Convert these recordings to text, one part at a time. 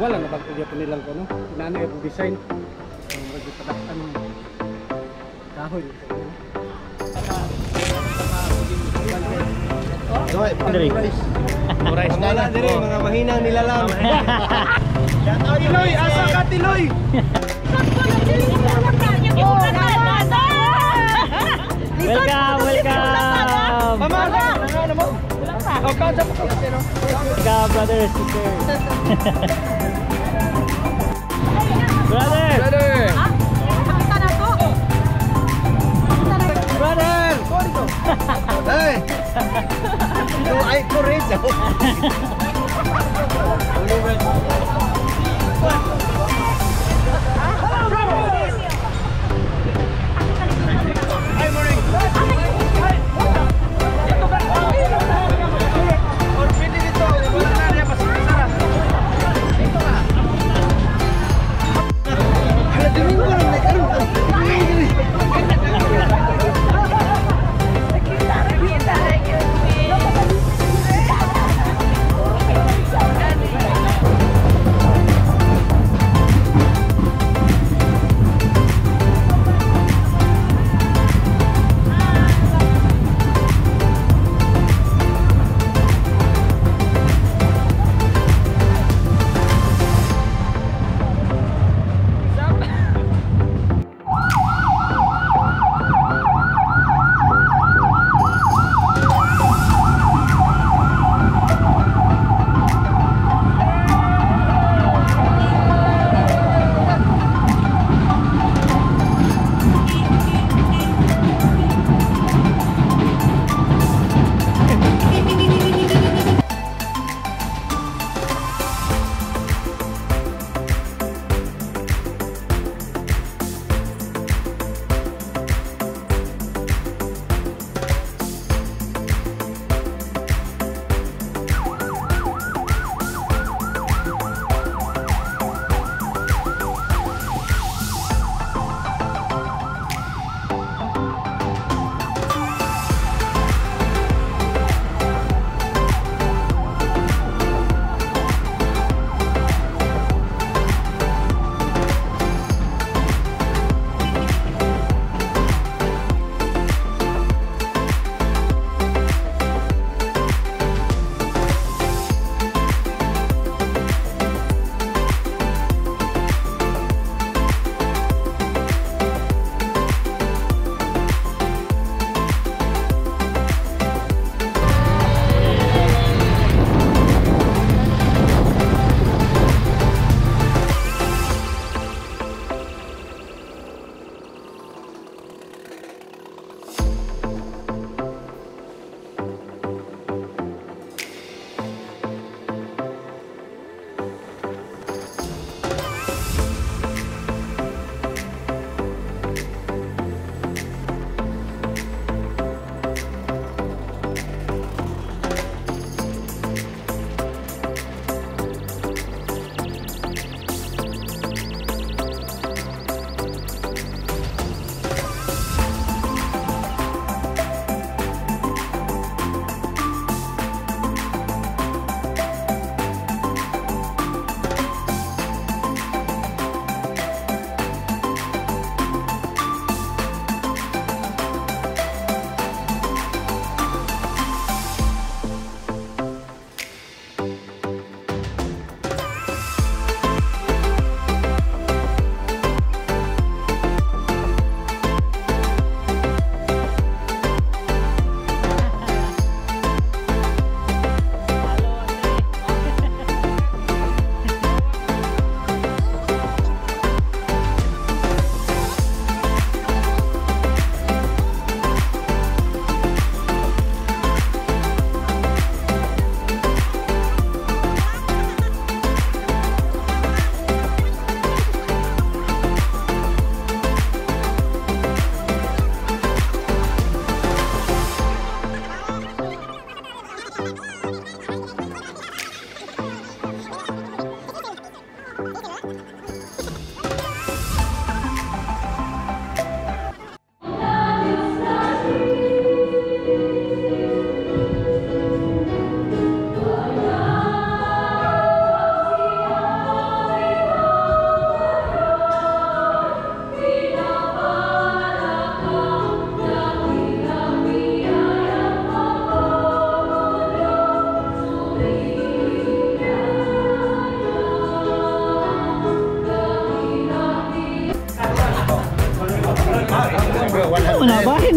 wala na bang kaya nilang ko no. Inana yung design. Ang padakan kahoy. Rice na lang dire mga mahinang nilalang. Tiloy, asa ka Tiloy? Welcome, welcome. Mama, ano mo? Oh, kaunsa po kasi no. Welcome, brother, sister. Brother. Brother! Hey! No, I correct ako.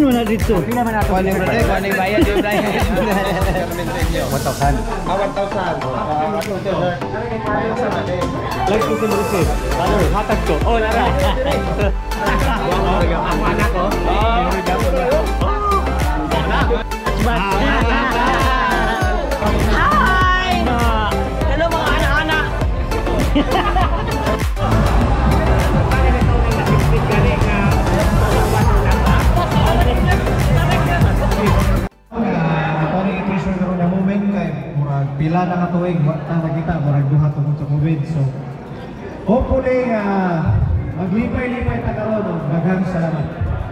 mo na dito. Pila man ato. Kuan ni bayad yung bayad. 1,000. 1,000. Like ko sa receipt. Ano, hatag ko. Oh, nara. Ang anak ko. Hi! Hello mga anak-anak! Ako ni i-treasure ko na moment kay murag pila na katuig wa ta makita murag duha tungod sa COVID. So hopefully maglipay-lipay ta karon og daghang salamat.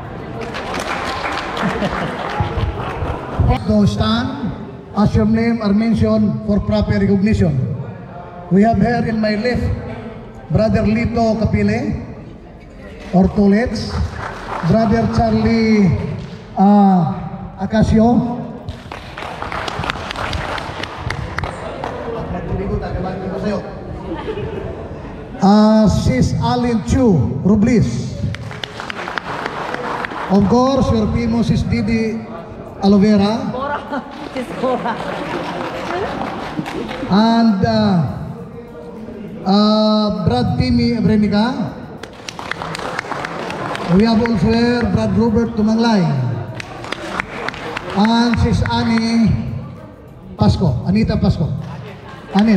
To stand as your name are mentioned for proper recognition. We have here in my left Brother Lito Capile or Tulets, Brother Charlie Acacio, Sis Alin Chu Rublis. Of course, your famous is Didi Alovera. And Brad Timmy Abrenica. We have also here Brad Robert Tumanglay. And Sis Annie Pasco, Anita Pasco. Anit.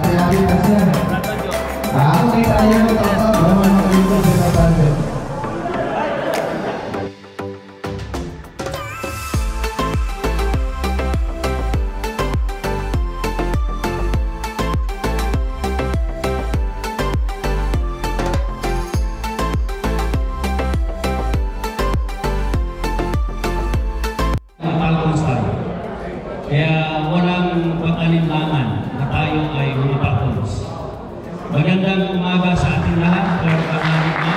Kaya walang pag-alinlangan na tayo ay mga papuls. Magandang umaga sa ating lahat, pero pangalit na.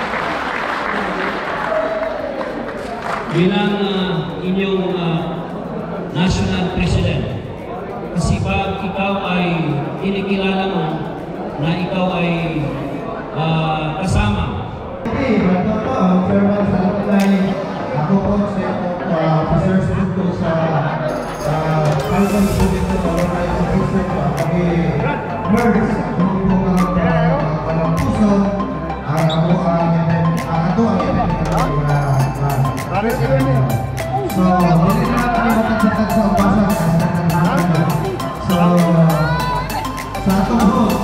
Bilang inyong National President, kasi pag ikaw ay inikilala mo na ikaw ay kasama. Ako po sa officers dito sa Falcon Student ko ay sa district pag-merge ng puso ay ako ang so hindi na natin matagtag sa upasan so sa atong host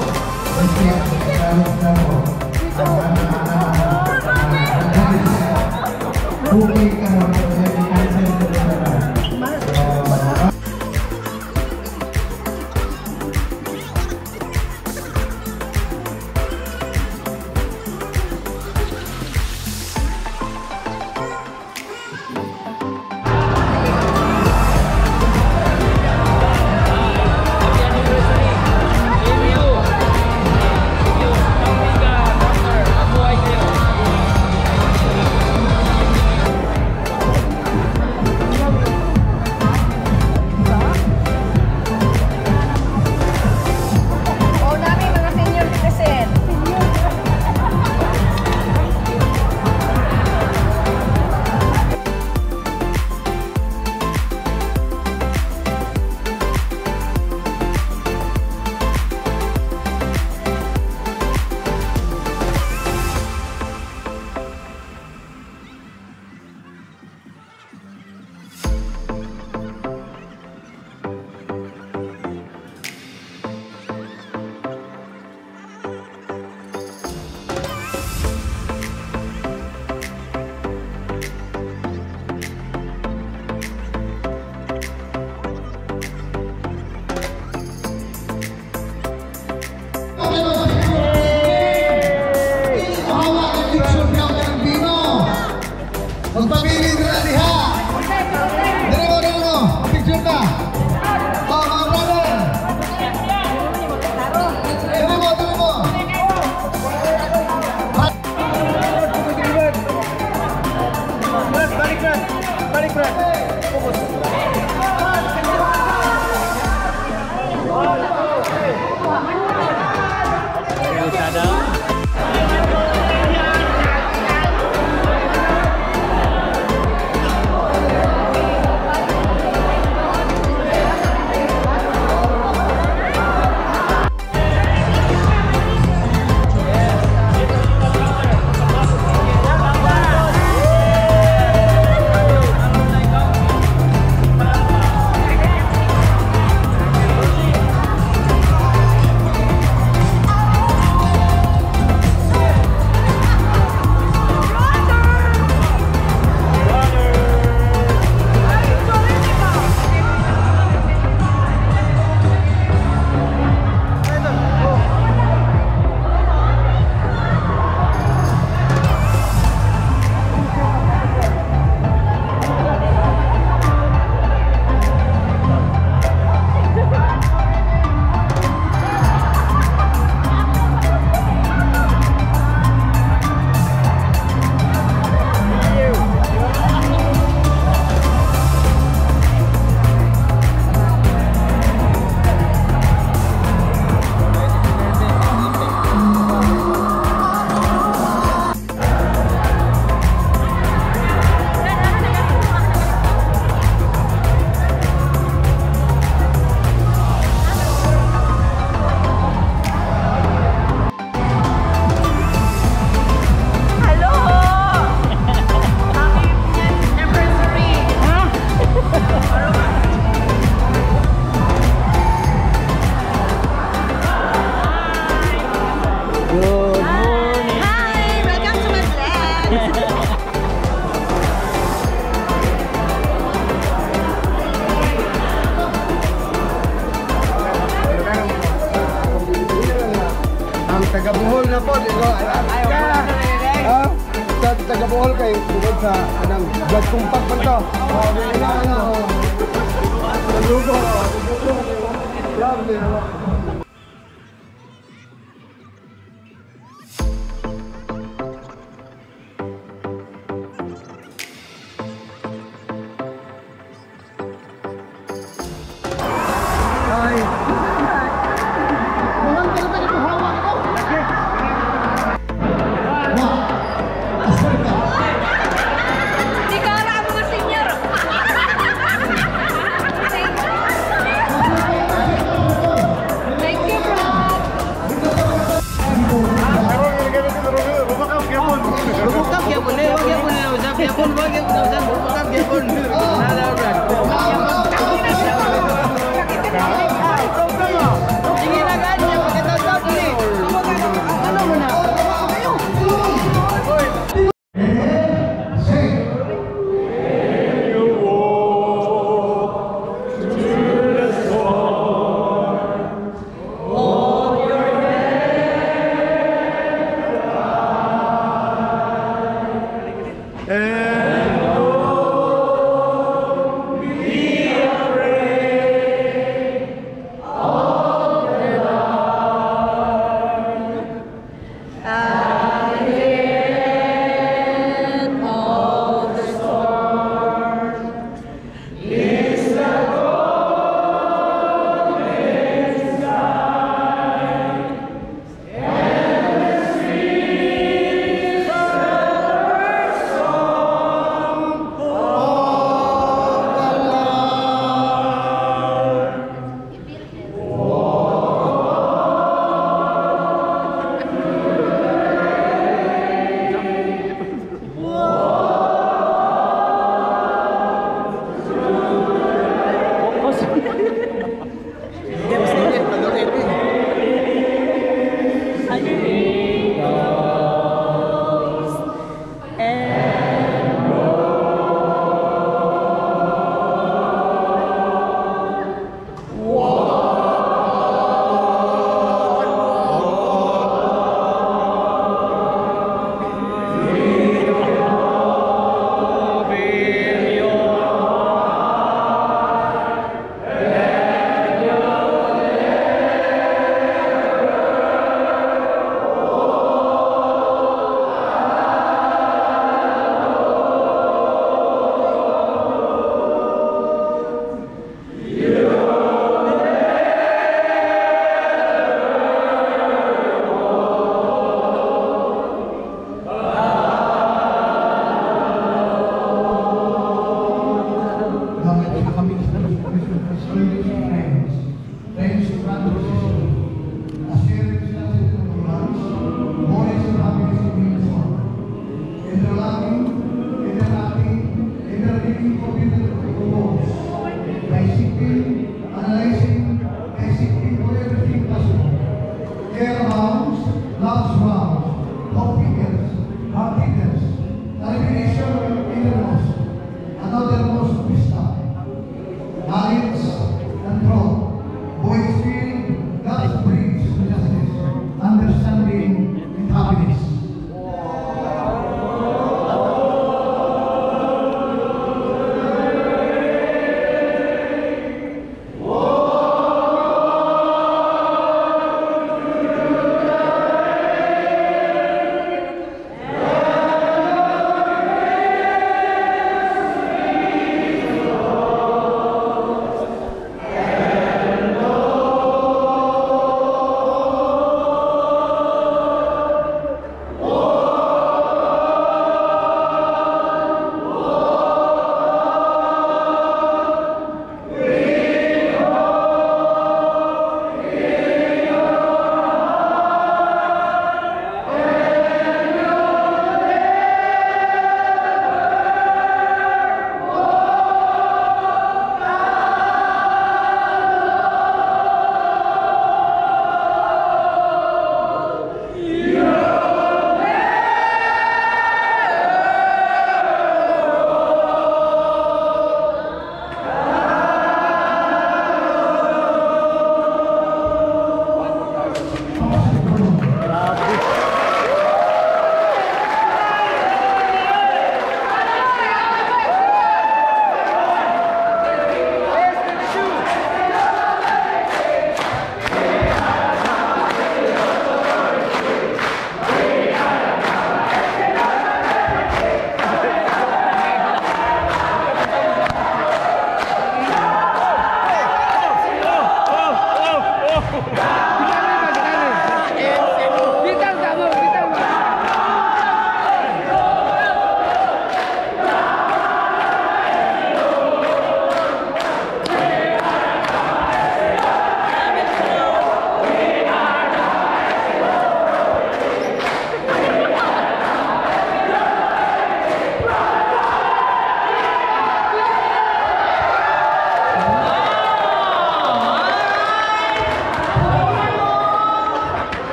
okay ka mo Good morning. Hi! Welcome to my vlog! Ang taga-Bohol na po, dito. Sa taga-Bohol kay tungkol sa anang blood compact pa to. Nalugo. Grabe. Ikaw na ang mga senior! Thank you, bro! Bubukap ya boleh, wag ya boleh na usap ya pun, wag ya boleh usap, bubukap ya pun. Nada urat. Sige na ganyan, pagkatapos ni. Ano mo na?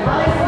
Vice